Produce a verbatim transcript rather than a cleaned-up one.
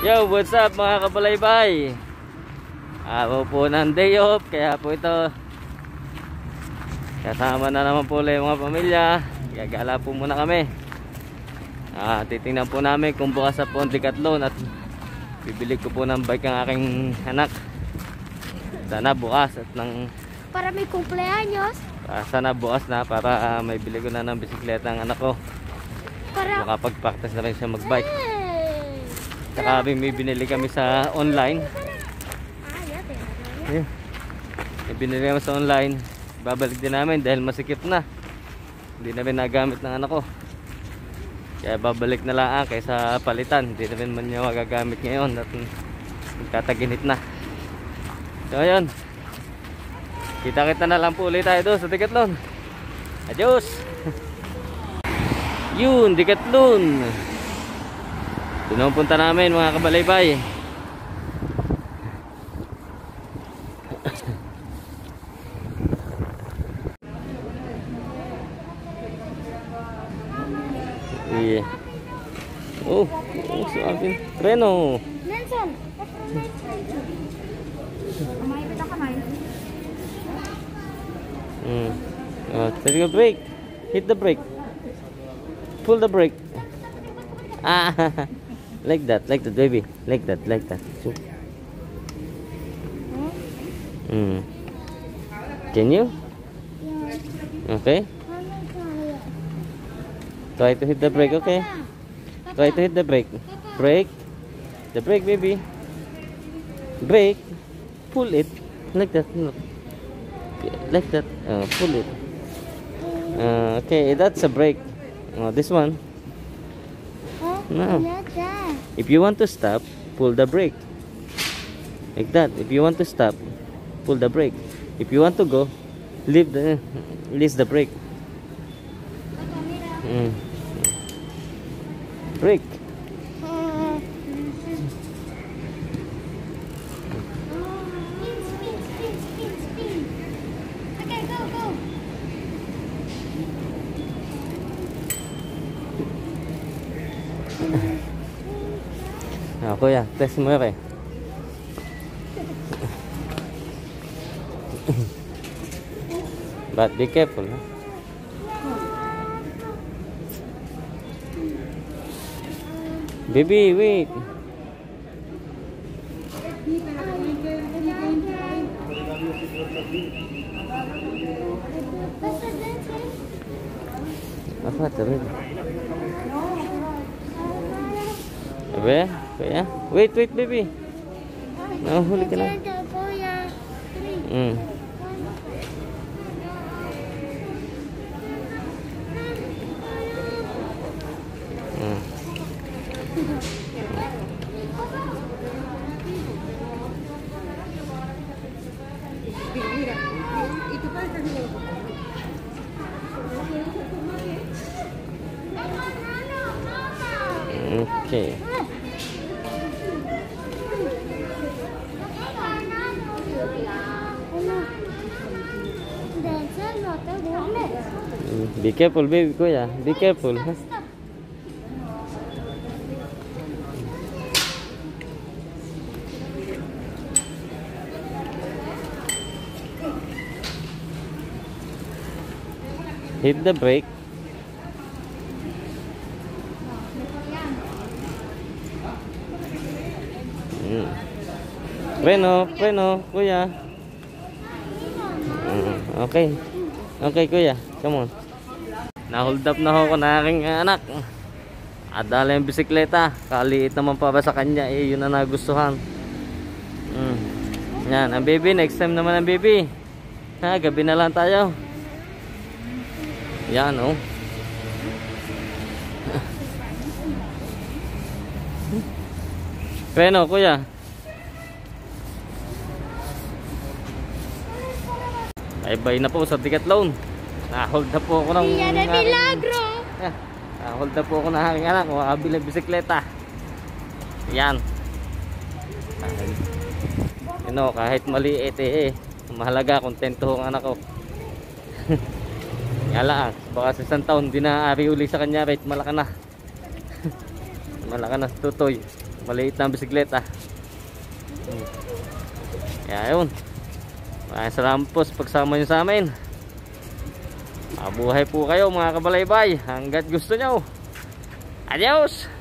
Yo, what's up mga kabalaybay? Araw po ng day off, kaya po ito kasama na naman po ulit mga pamilya. Gagala po muna kami. ah, Titingnan po namin kung bukas na po ang Decathlon at bibili ko po ng bike ang aking anak. Sana bukas at ng para may kumpleaños. ah, Sana bukas na para uh, may bili ko na ng bisikleta ang anak ko. Para makapag-practice na rin siya mag-bike. Saka may binili kami sa online. Ayun. May binili kami sa online. Babalik din namin dahil masikip na. Hindi na rin nagamit ng anak ko. Kaya babalik na lang kaysa palitan. Hindi na rin man niya magagamit ngayon at magkataginit na. So ayun. Kita-kita na lang po ulit tayo doon sa Decathlon. Adios! Yun, Decathlon. Pinupunta namin mga kabalaybay. Yeah. Oh, oh, sabi. Treno. Nelson. Kamay kita kamay. Hmm. Oh, take a break. Hit the brake. Pull the brake. Ah. Like that, like that, baby. Like that, like that. So. Hmm. Can you? Okay. Try to hit the brake, okay? Try to hit the brake. Brake. The brake, baby. Brake. Pull it. Like that. No. Like that. Uh, pull it. Uh, okay, that's a brake. Uh, this one. No. If you want to stop, pull the brake. Like that. If you want to stop, pull the brake. If you want to go, leave the release the brake. Mm. Brake. Okay, go, go. Ah, kuya, test mo yun eh. But be careful, huh? Baby, wait. Apa terus? Abe, kuya. Wait, wait, baby. Nahuli ka na. Hmm. Hmm. Okay. Be careful, baby, kuya. Be careful. Huh? Hit the brake. Mm. Preno, preno, kuya. Mm. Okay. Okay, kuya. Come on. Na-hold up na ako na aking anak. Adala yung bisikleta. Kaliit naman pa ba sa kanya. Eh, yun na nagustuhan. Mm. Yan, ang baby. Next time naman ang baby. Ha, gabi na lang tayo. Yan, oh. Preno, kuya. Bye-bye na po sa Decathlon. Na-hold na po ako ng Villa de Milagro. Yeah, na-hold na po ako ng aking anak. Makabili ng bisikleta. Yan. You know, kahit maliit eh, eh. Mahalaga, kontento ang anak ko. Yala, baka sa isang taon di na ari uli sa kanya kahit malaka na. Malaka na tutoy. Maliit na bisikleta. Hmm. Kaya yun. Maraming salamat po sa pagsama nyo sa amin. Mabuhay po kayo mga kabalaybay hanggat gusto nyo. Adios!